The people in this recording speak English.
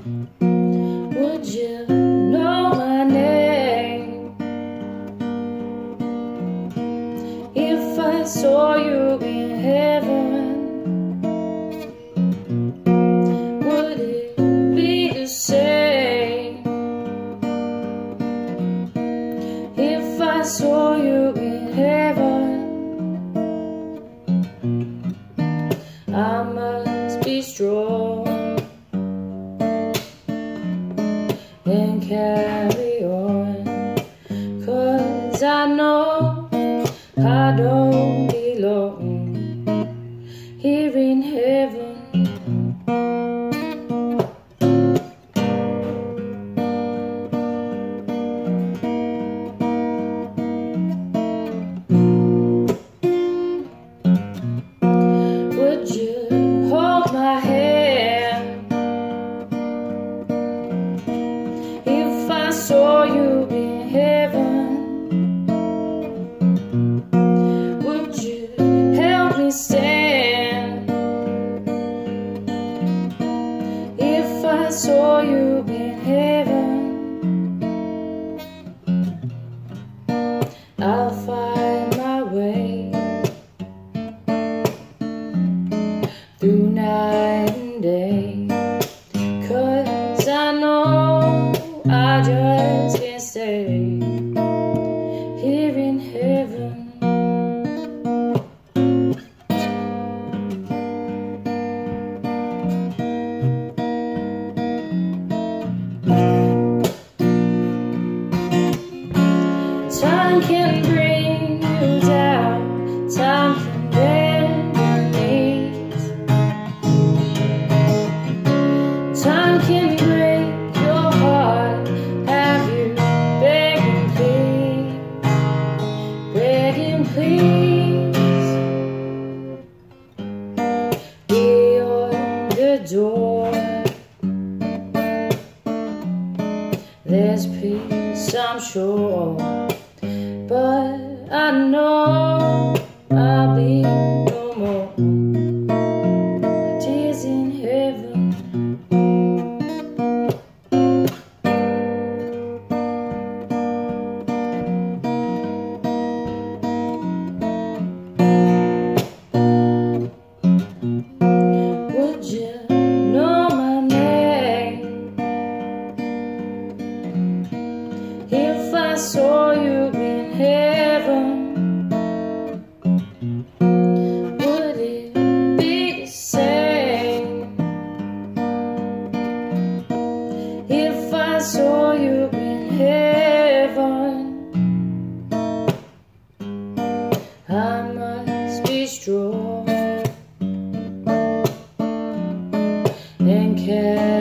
Would you know my name if I saw you in heaven? Would it be the same if I saw you in heaven? I must be strong and carry on, 'cause I know I don't belong here in heaven. Would you hold my hand if I saw you in heaven? Would you help me stand if I saw you in heaven? I'll find my way through night and day, 'cause I know I just can't stay here in heaven. Time can bring you down, time can bend your knees, time can break your heart. Have you begging please, beyond the door there's peace, I'm sure, but I know I'll be no more tears in heaven. Would you know my name if I saw you in heaven? Would it be the same if I saw you in heaven? I must be strong and care